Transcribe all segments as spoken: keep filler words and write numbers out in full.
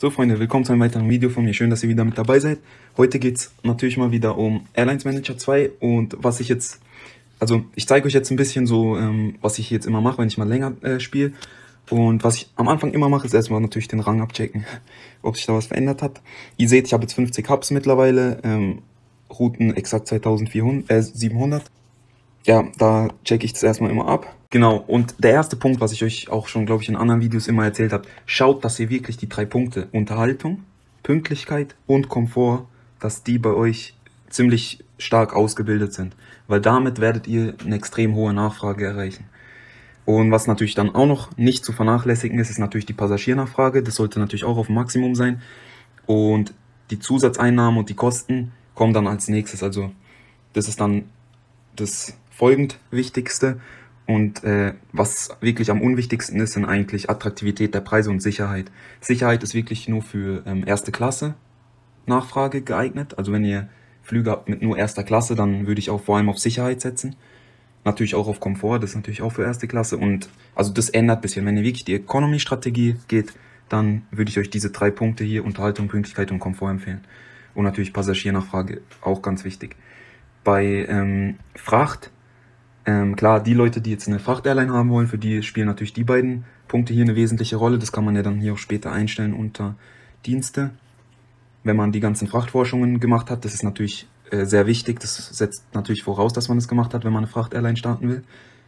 So Freunde, willkommen zu einem weiteren Video von mir. Schön, dass ihr wieder mit dabei seid. Heute geht es natürlich mal wieder um Airlines Manager zwei und was ich jetzt, also ich zeige euch jetzt ein bisschen so, ähm, was ich jetzt immer mache, wenn ich mal länger äh, spiele. Und was ich am Anfang immer mache, ist erstmal natürlich den Rang abchecken, ob sich da was verändert hat. Ihr seht, ich habe jetzt fünfzig Hubs mittlerweile, ähm, Routen exakt zweitausendvierhundert, äh, siebenhundert. Ja, da checke ich das erstmal immer ab. Genau, und der erste Punkt, was ich euch auch schon, glaube ich, in anderen Videos immer erzählt habe, schaut, dass ihr wirklich die drei Punkte Unterhaltung, Pünktlichkeit und Komfort, dass die bei euch ziemlich stark ausgebildet sind. Weil damit werdet ihr eine extrem hohe Nachfrage erreichen. Und was natürlich dann auch noch nicht zu vernachlässigen ist, ist natürlich die Passagiernachfrage. Das sollte natürlich auch auf dem Maximum sein. Und die Zusatzeinnahmen und die Kosten kommen dann als nächstes. Also das ist dann das folgend Wichtigste. Und äh, was wirklich am unwichtigsten ist, sind eigentlich Attraktivität der Preise und Sicherheit. Sicherheit ist wirklich nur für ähm, erste Klasse Nachfrage geeignet. Also wenn ihr Flüge habt mit nur erster Klasse, dann würde ich auch vor allem auf Sicherheit setzen. Natürlich auch auf Komfort, das ist natürlich auch für erste Klasse. Und also das ändert ein bisschen. Wenn ihr wirklich die Economy-Strategie geht, dann würde ich euch diese drei Punkte hier, Unterhaltung, Pünktlichkeit und Komfort empfehlen. Und natürlich Passagiernachfrage, auch ganz wichtig. Bei ähm, Fracht, ähm, klar, die Leute, die jetzt eine Fracht-Airline haben wollen, für die spielen natürlich die beiden Punkte hier eine wesentliche Rolle. Das kann man ja dann hier auch später einstellen unter Dienste. Wenn man die ganzen Frachtforschungen gemacht hat, das ist natürlich äh, sehr wichtig. Das setzt natürlich voraus, dass man das gemacht hat, wenn man eine Fracht-Airline starten will.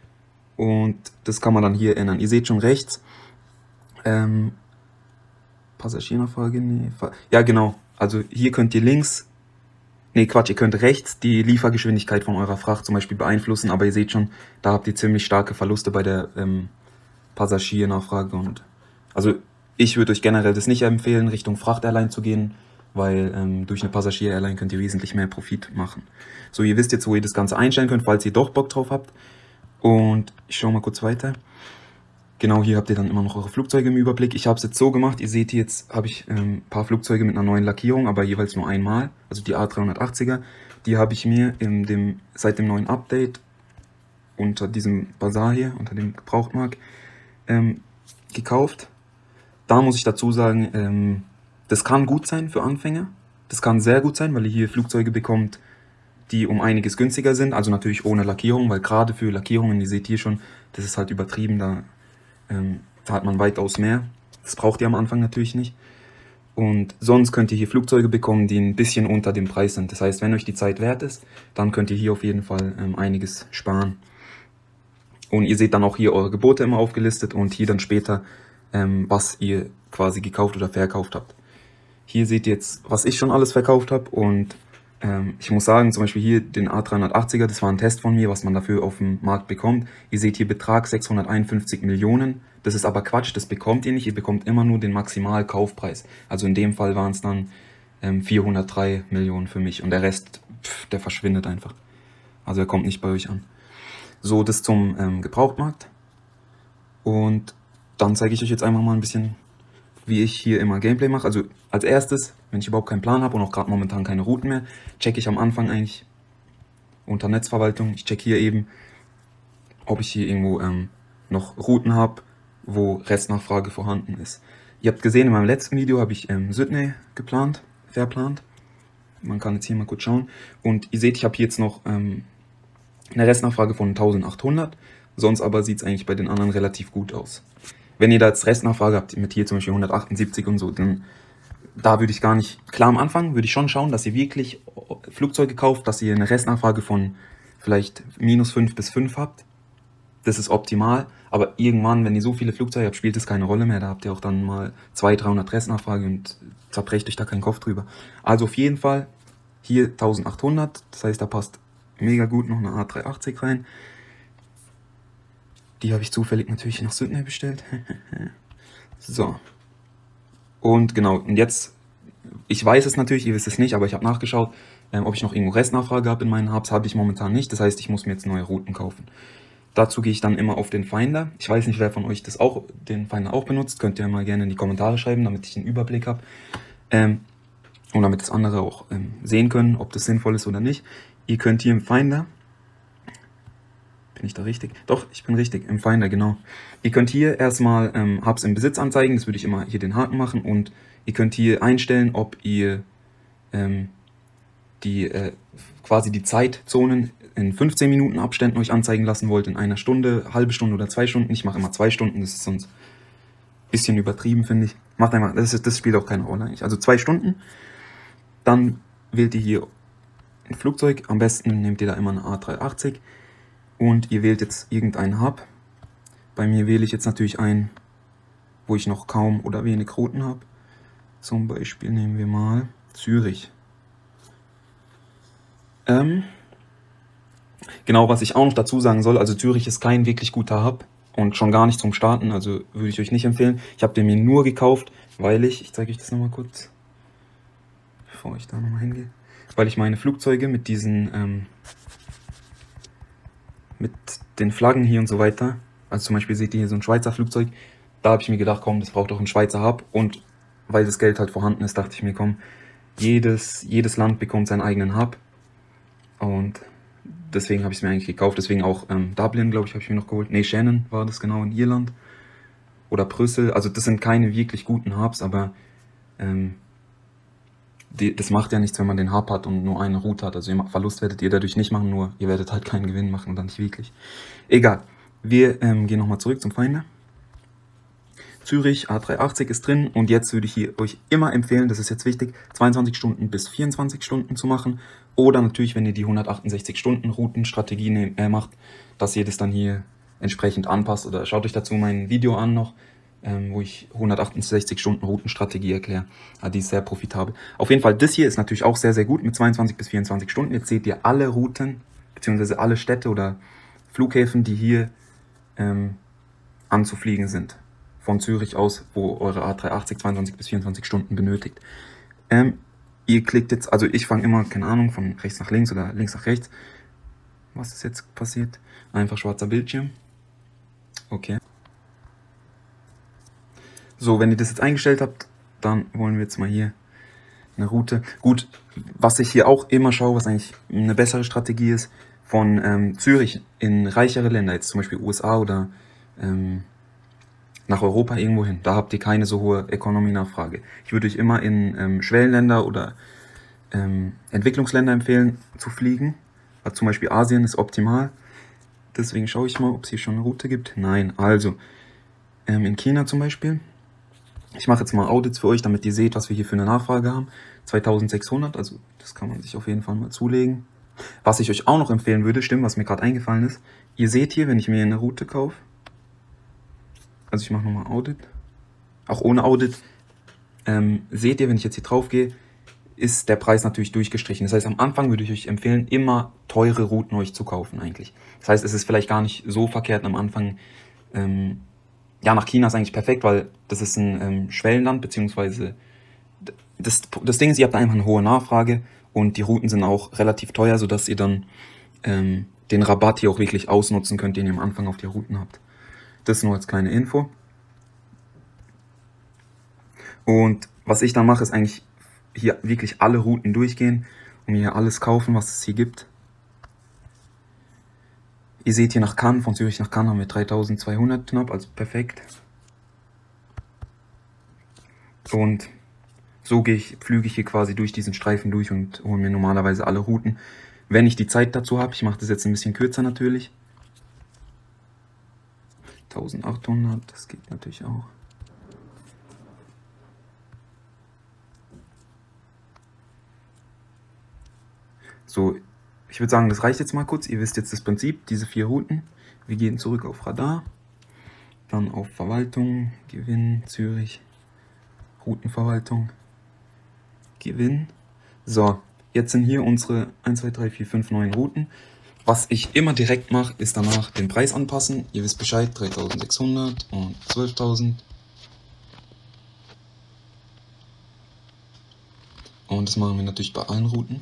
Und das kann man dann hier ändern. Ihr seht schon rechts, ähm, Passagiernachfrage, nee, ja genau, also hier könnt ihr links, nee Quatsch, ihr könnt rechts die Liefergeschwindigkeit von eurer Fracht zum Beispiel beeinflussen, aber ihr seht schon, da habt ihr ziemlich starke Verluste bei der ähm, Passagiernachfrage. Und also ich würde euch generell das nicht empfehlen, Richtung Fracht-Airline zu gehen, weil ähm, durch eine Passagier-Airline könnt ihr wesentlich mehr Profit machen. So, ihr wisst jetzt, wo ihr das Ganze einstellen könnt, falls ihr doch Bock drauf habt. Und ich schaue mal kurz weiter. Genau, hier habt ihr dann immer noch eure Flugzeuge im Überblick. Ich habe es jetzt so gemacht, ihr seht hier jetzt habe ich ein ähm, paar Flugzeuge mit einer neuen Lackierung, aber jeweils nur einmal. Also die A dreihundertachtziger, die habe ich mir in dem, seit dem neuen Update unter diesem Bazar hier, unter dem Gebrauchtmarkt, ähm, gekauft. Da muss ich dazu sagen, ähm, das kann gut sein für Anfänger. Das kann sehr gut sein, weil ihr hier Flugzeuge bekommt, die um einiges günstiger sind. Also natürlich ohne Lackierung, weil gerade für Lackierungen, ihr seht hier schon, das ist halt übertrieben, da ähm, zahlt man weitaus mehr. Das braucht ihr am Anfang natürlich nicht. Und sonst könnt ihr hier Flugzeuge bekommen, die ein bisschen unter dem Preis sind. Das heißt, wenn euch die Zeit wert ist, dann könnt ihr hier auf jeden Fall ähm, einiges sparen. Und ihr seht dann auch hier eure Gebote immer aufgelistet und hier dann später, ähm, was ihr quasi gekauft oder verkauft habt. Hier seht ihr jetzt, was ich schon alles verkauft habe, und ähm, ich muss sagen, zum Beispiel hier den A dreihundertachtziger, das war ein Test von mir, was man dafür auf dem Markt bekommt. Ihr seht hier Betrag sechshunderteinundfünfzig Millionen, das ist aber Quatsch, das bekommt ihr nicht, ihr bekommt immer nur den Maximalkaufpreis. Also in dem Fall waren es dann ähm, vierhundertdrei Millionen für mich und der Rest, pff, der verschwindet einfach. Also er kommt nicht bei euch an. So, das zum ähm, Gebrauchtmarkt. Und dann zeige ich euch jetzt einfach mal ein bisschen, wie ich hier immer Gameplay mache. Also als erstes, wenn ich überhaupt keinen Plan habe und auch gerade momentan keine Routen mehr, checke ich am Anfang eigentlich unter Netzverwaltung. Ich checke hier eben, ob ich hier irgendwo ähm, noch Routen habe, wo Restnachfrage vorhanden ist. Ihr habt gesehen, in meinem letzten Video habe ich ähm, Sydney geplant, verplant. Man kann jetzt hier mal kurz schauen. Und ihr seht, ich habe hier jetzt noch ähm, eine Restnachfrage von eintausendachthundert. Sonst aber sieht es eigentlich bei den anderen relativ gut aus. Wenn ihr da jetzt Restnachfrage habt, mit hier zum Beispiel hundertachtundsiebzig und so, dann da würde ich gar nicht, klar am Anfang würde ich schon schauen, dass ihr wirklich Flugzeuge kauft, dass ihr eine Restnachfrage von vielleicht minus fünf bis fünf habt. Das ist optimal, aber irgendwann, wenn ihr so viele Flugzeuge habt, spielt es keine Rolle mehr. Da habt ihr auch dann mal zweihundert, dreihundert Restnachfrage und zerbrecht euch da keinen Kopf drüber. Also auf jeden Fall hier eintausendachthundert, das heißt, da passt mega gut noch eine A dreihundertachtzig rein. Die habe ich zufällig natürlich nach Sydney bestellt. So. Und genau, und jetzt, ich weiß es natürlich, ihr wisst es nicht, aber ich habe nachgeschaut, ähm, ob ich noch irgendwo Restnachfrage habe in meinen Hubs, habe ich momentan nicht. Das heißt, ich muss mir jetzt neue Routen kaufen. Dazu gehe ich dann immer auf den Finder. Ich weiß nicht, wer von euch das auch, den Finder auch benutzt. Könnt ihr mal gerne in die Kommentare schreiben, damit ich einen Überblick habe. Ähm, und damit das andere auch ähm, sehen können, ob das sinnvoll ist oder nicht. Ihr könnt hier im Finder Bin ich da richtig? Doch, ich bin richtig, im Finder, genau. Ihr könnt hier erstmal ähm, Hubs im Besitz anzeigen, das würde ich immer hier den Haken machen, und ihr könnt hier einstellen, ob ihr ähm, die äh, quasi die Zeitzonen in fünfzehn Minuten Abständen euch anzeigen lassen wollt, in einer Stunde, halbe Stunde oder zwei Stunden. Ich mache immer zwei Stunden, das ist sonst ein bisschen übertrieben, finde ich. Macht einfach, das, ist, das spielt auch keine Rolle eigentlich. Also zwei Stunden, dann wählt ihr hier ein Flugzeug, am besten nehmt ihr da immer eine A drei achtzig und ihr wählt jetzt irgendeinen Hub. Bei mir wähle ich jetzt natürlich einen, wo ich noch kaum oder wenig Routen habe. Zum Beispiel nehmen wir mal Zürich. Ähm, genau, was ich auch noch dazu sagen soll, also Zürich ist kein wirklich guter Hub und schon gar nicht zum Starten, also würde ich euch nicht empfehlen. Ich habe den mir nur gekauft, weil ich, ich zeige euch das nochmal kurz, bevor ich da nochmal hingehe, weil ich meine Flugzeuge mit diesen, ähm, mit den Flaggen hier und so weiter, also zum Beispiel seht ihr hier so ein Schweizer Flugzeug, da habe ich mir gedacht, komm, das braucht doch ein Schweizer Hub, und weil das Geld halt vorhanden ist, dachte ich mir, komm, jedes, jedes Land bekommt seinen eigenen Hub, und deswegen habe ich es mir eigentlich gekauft. Deswegen auch ähm, Dublin, glaube ich, habe ich mir noch geholt. Ne, Shannon war das genau, in Irland. Oder Brüssel. Also das sind keine wirklich guten Hubs, aber ähm, die, das macht ja nichts, wenn man den Hub hat und nur eine Route hat. Also Verlust werdet ihr dadurch nicht machen, nur ihr werdet halt keinen Gewinn machen, dann nicht wirklich. Egal. Wir ähm, gehen nochmal zurück zum Finder. Zürich A drei achtzig ist drin, und jetzt würde ich hier euch immer empfehlen, das ist jetzt wichtig, zweiundzwanzig Stunden bis vierundzwanzig Stunden zu machen, oder natürlich, wenn ihr die hundertachtundsechzig Stunden Routenstrategie äh, macht, dass ihr das dann hier entsprechend anpasst, oder schaut euch dazu mein Video an noch, ähm, wo ich hundertachtundsechzig Stunden Routenstrategie erkläre. Ja, die ist sehr profitabel. Auf jeden Fall, das hier ist natürlich auch sehr, sehr gut mit zweiundzwanzig bis vierundzwanzig Stunden. Jetzt seht ihr alle Routen, beziehungsweise alle Städte oder Flughäfen, die hier ähm, anzufliegen sind. Von Zürich aus, wo eure A drei achtzig zweiundzwanzig bis vierundzwanzig Stunden benötigt. Ähm, ihr klickt jetzt, also ich fange immer, keine Ahnung, von rechts nach links oder links nach rechts. Was ist jetzt passiert? Einfach schwarzer Bildschirm. Okay. So, wenn ihr das jetzt eingestellt habt, dann wollen wir jetzt mal hier eine Route. Gut, was ich hier auch immer schaue, was eigentlich eine bessere Strategie ist, von ähm, Zürich in reichere Länder, jetzt zum Beispiel U S A oder ähm, nach Europa irgendwo hin. Da habt ihr keine so hohe Economy-Nachfrage. Ich würde euch immer in ähm, Schwellenländer oder ähm, Entwicklungsländer empfehlen zu fliegen. Also zum Beispiel Asien ist optimal. Deswegen schaue ich mal, ob es hier schon eine Route gibt. Nein, also ähm, in China zum Beispiel. Ich mache jetzt mal Audits für euch, damit ihr seht, was wir hier für eine Nachfrage haben. zweitausendsechshundert, also das kann man sich auf jeden Fall mal zulegen. Was ich euch auch noch empfehlen würde, stimmt, was mir gerade eingefallen ist. Ihr seht hier, wenn ich mir eine Route kaufe, also ich mache nochmal Audit, auch ohne Audit, ähm, seht ihr, wenn ich jetzt hier drauf gehe, ist der Preis natürlich durchgestrichen. Das heißt, am Anfang würde ich euch empfehlen, immer teure Routen euch zu kaufen eigentlich. Das heißt, es ist vielleicht gar nicht so verkehrt am Anfang. Ähm, ja, nach China ist eigentlich perfekt, weil das ist ein ähm, Schwellenland, beziehungsweise das, das Ding ist, ihr habt einfach eine hohe Nachfrage und die Routen sind auch relativ teuer, sodass ihr dann ähm, den Rabatt hier auch wirklich ausnutzen könnt, den ihr am Anfang auf die Routen habt. Das nur als kleine Info. Und was ich dann mache, ist eigentlich hier wirklich alle Routen durchgehen und mir hier alles kaufen, was es hier gibt. Ihr seht hier nach Cannes, von Zürich nach Cannes haben wir dreitausendzweihundert knapp, also perfekt. Und so gehe ich, flüge ich hier quasi durch diesen Streifen durch und hole mir normalerweise alle Routen, wenn ich die Zeit dazu habe. Ich mache das jetzt ein bisschen kürzer natürlich. eintausendachthundert, das geht natürlich auch. So, ich würde sagen, das reicht jetzt mal kurz. Ihr wisst jetzt das Prinzip, diese vier Routen. Wir gehen zurück auf Radar, dann auf Verwaltung, Gewinn, Zürich, Routenverwaltung, Gewinn. So, jetzt sind hier unsere eins, zwei, drei, vier, fünf, neun Routen. Was ich immer direkt mache, ist danach den Preis anpassen. Ihr wisst Bescheid, dreitausendsechshundert und zwölftausend. Und das machen wir natürlich bei allen Routen.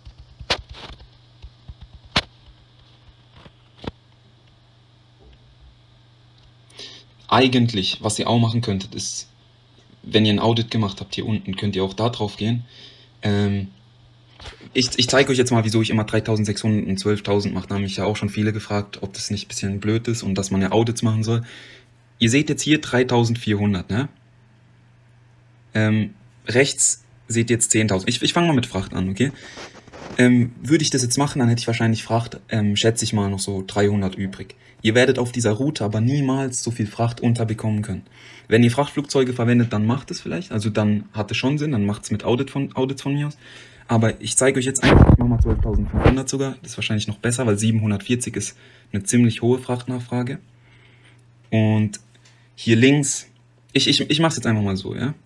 Eigentlich, was ihr auch machen könntet, ist, wenn ihr ein Audit gemacht habt hier unten, könnt ihr auch da drauf gehen. Ähm, ich, ich zeige euch jetzt mal, wieso ich immer dreitausendsechshundert und zwölftausend mache. Da haben mich ja auch schon viele gefragt, ob das nicht ein bisschen blöd ist und dass man ja Audits machen soll. Ihr seht jetzt hier dreitausendvierhundert, ne? Ähm, rechts seht ihr jetzt zehntausend. Ich, ich fange mal mit Fracht an, okay? Ähm, würde ich das jetzt machen, dann hätte ich wahrscheinlich Fracht, ähm, schätze ich mal, noch so dreihundert übrig. Ihr werdet auf dieser Route aber niemals so viel Fracht unterbekommen können. Wenn ihr Frachtflugzeuge verwendet, dann macht es vielleicht. Also dann hat es schon Sinn, dann macht es mit Audit von, Audits von mir aus. Aber ich zeige euch jetzt einfach, ich mache mal zwölftausendfünfhundert sogar. Das ist wahrscheinlich noch besser, weil siebenhundertvierzig ist eine ziemlich hohe Frachtnachfrage. Und hier links, ich, ich, ich mache es jetzt einfach mal so, ja.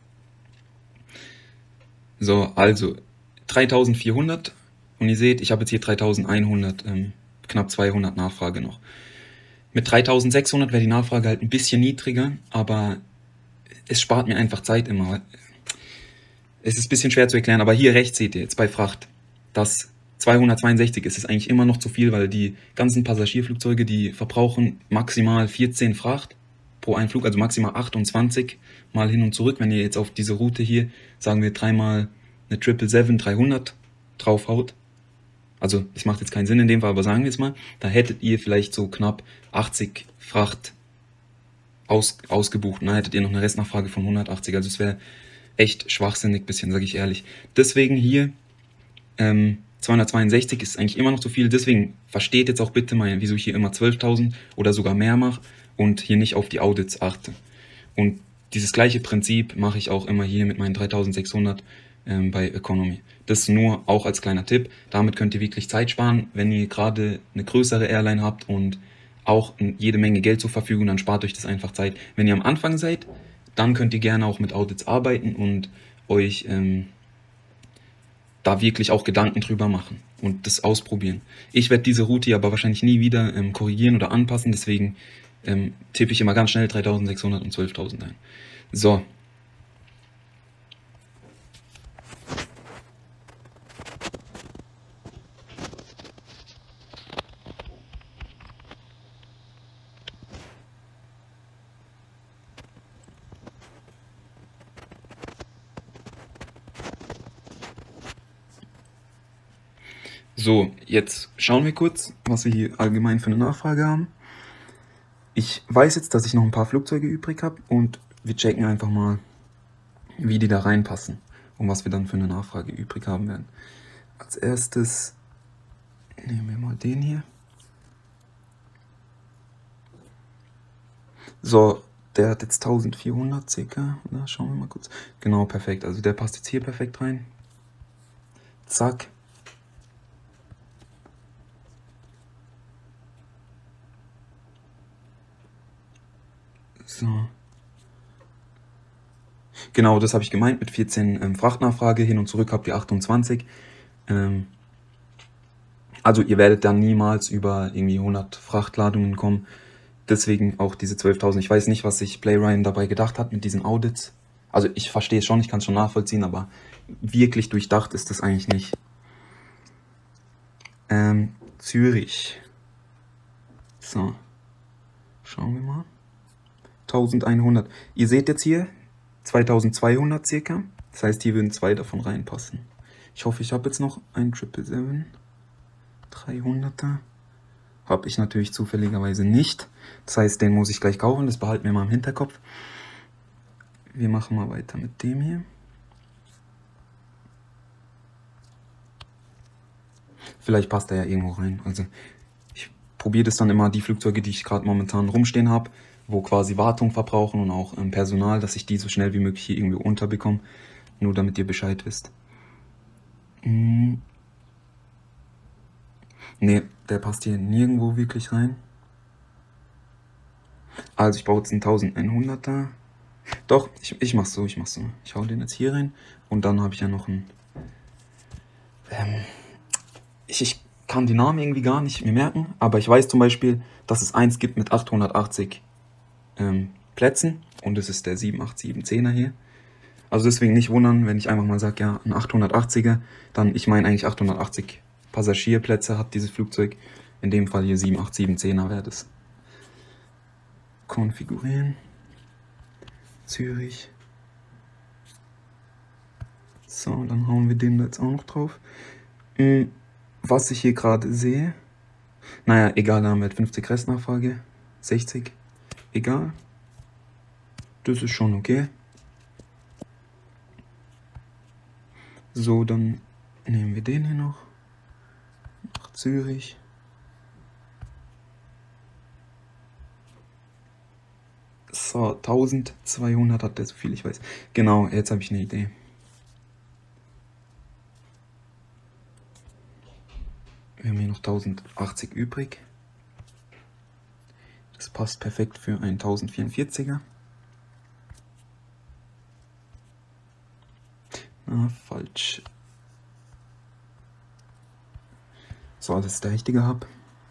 So, also dreitausendvierhundert und ihr seht, ich habe jetzt hier dreitausendeinhundert, ähm, knapp zweihundert Nachfrage noch. Mit dreitausendsechshundert wäre die Nachfrage halt ein bisschen niedriger, aber es spart mir einfach Zeit immer. Es ist ein bisschen schwer zu erklären, aber hier rechts seht ihr jetzt bei Fracht, das zweihundertzweiundsechzig ist es eigentlich immer noch zu viel, weil die ganzen Passagierflugzeuge, die verbrauchen maximal vierzehn Fracht pro einen Flug, also maximal achtundzwanzig mal hin und zurück. Wenn ihr jetzt auf diese Route hier, sagen wir dreimal eine sieben sieben sieben dreihundert draufhaut, also das macht jetzt keinen Sinn in dem Fall, aber sagen wir es mal, da hättet ihr vielleicht so knapp achtzig Fracht aus, ausgebucht. Und dann hättet ihr noch eine Restnachfrage von hundertachtzig, also es wäre echt schwachsinnig bisschen, sage ich ehrlich. Deswegen hier ähm, zweihundertzweiundsechzig ist eigentlich immer noch zu viel, deswegen versteht jetzt auch bitte mal, wieso ich hier immer zwölftausend oder sogar mehr mache und hier nicht auf die Audits achte. Und dieses gleiche Prinzip mache ich auch immer hier mit meinen dreitausendsechshundert ähm, bei Economy. Das nur auch als kleiner Tipp. Damit könnt ihr wirklich Zeit sparen, wenn ihr gerade eine größere Airline habt und auch jede Menge Geld zur Verfügung, dann spart euch das einfach Zeit. Wenn ihr am Anfang seid, dann könnt ihr gerne auch mit Audits arbeiten und euch ähm, da wirklich auch Gedanken drüber machen und das ausprobieren. Ich werde diese Route aber wahrscheinlich nie wieder ähm, korrigieren oder anpassen, deswegen ähm, tippe ich immer ganz schnell dreitausendsechshundert und zwölftausend ein. So. So, jetzt schauen wir kurz, was wir hier allgemein für eine Nachfrage haben. Ich weiß jetzt, dass ich noch ein paar Flugzeuge übrig habe und wir checken einfach mal, wie die da reinpassen und was wir dann für eine Nachfrage übrig haben werden. Als erstes nehmen wir mal den hier. So, der hat jetzt eintausendvierhundert circa. Na, schauen wir mal kurz. Genau, perfekt. Also der passt jetzt hier perfekt rein. Zack. So. Genau, das habe ich gemeint mit vierzehn ähm, Frachtnachfrage. Hin und zurück habt ihr achtundzwanzig. Ähm, also ihr werdet dann niemals über irgendwie hundert Frachtladungen kommen. Deswegen auch diese zwölftausend. Ich weiß nicht, was sich Playryan dabei gedacht hat mit diesen Audits. Also ich verstehe es schon, ich kann es schon nachvollziehen, aber wirklich durchdacht ist das eigentlich nicht. Ähm, Zürich. So. Schauen wir mal. eintausendeinhundert. Ihr seht jetzt hier zweitausendzweihundert circa. Das heißt, hier würden zwei davon reinpassen. Ich hoffe, ich habe jetzt noch ein sieben sieben sieben. dreihunderter. Habe ich natürlich zufälligerweise nicht. Das heißt, den muss ich gleich kaufen. Das behalten wir mal im Hinterkopf. Wir machen mal weiter mit dem hier. Vielleicht passt er ja irgendwo rein. Also ich probiere das dann immer, die Flugzeuge, die ich gerade momentan rumstehen habe, wo quasi Wartung verbrauchen und auch ähm, Personal, dass ich die so schnell wie möglich hier irgendwie unterbekomme. Nur damit ihr Bescheid wisst. Hm. Ne, der passt hier nirgendwo wirklich rein. Also ich baue jetzt einen eintausendeinhunderter. Doch, ich, ich mach's so, ich mach's so. Ich hau den jetzt hier rein und dann habe ich ja noch einen... Ähm, ich, ich kann die Namen irgendwie gar nicht mehr merken, aber ich weiß zum Beispiel, dass es eins gibt mit achthundertachtzig ähm, Plätzen und das ist der sieben acht sieben zehner hier. Also deswegen nicht wundern, wenn ich einfach mal sage, ja, ein achthundertachtziger, dann, ich meine eigentlich achthundertachtzig Passagierplätze hat dieses Flugzeug. In dem Fall hier sieben acht sieben zehner wäre das. Konfigurieren. Zürich. So, dann hauen wir den da jetzt auch noch drauf. Hm, was ich hier gerade sehe, naja, egal, da haben wir halt fünfzig Restnachfrage, sechzig, egal. Das ist schon okay. So, dann nehmen wir den hier noch, nach Zürich. So, tausendzweihundert hat der, so viel ich weiß. Genau, jetzt habe ich eine Idee. Wir haben hier noch tausendachtzig übrig. Das passt perfekt für einen tausendvierundvierziger. Ah, falsch. So, das ist der richtige Hub.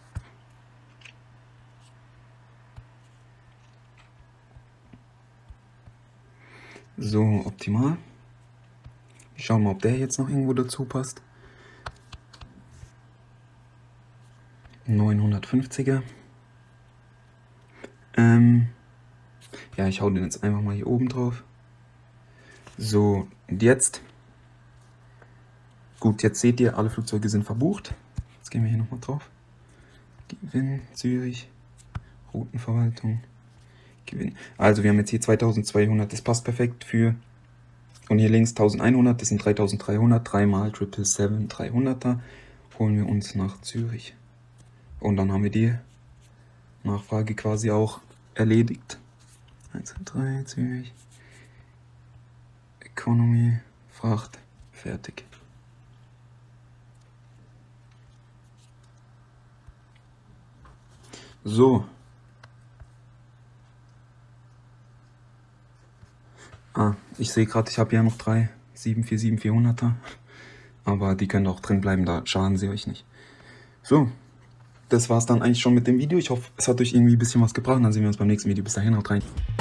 So, optimal. Ich schaue mal, ob der jetzt noch irgendwo dazu passt. neunhundertfünfziger. Ähm, ja, ich hau den jetzt einfach mal hier oben drauf. So, und jetzt. Gut, jetzt seht ihr, alle Flugzeuge sind verbucht. Jetzt gehen wir hier nochmal drauf. Gewinn, Zürich, Routenverwaltung, Gewinn. Also wir haben jetzt hier zweitausendzweihundert, das passt perfekt für. Und hier links eintausendeinhundert, das sind dreitausenddreihundert, dreimal sieben sieben sieben dreihunderter. Holen wir uns nach Zürich. Und dann haben wir die Nachfrage quasi auch erledigt. eins, zwei, drei, Zürich. Economy, Fracht, fertig. So. Ah, ich sehe gerade, ich habe ja noch drei sieben vier sieben vierhunderter. Aber die können auch drin bleiben, da schaden sie euch nicht. So. Das war es dann eigentlich schon mit dem Video. Ich hoffe, es hat euch irgendwie ein bisschen was gebracht. Dann sehen wir uns beim nächsten Video. Bis dahin, haut rein.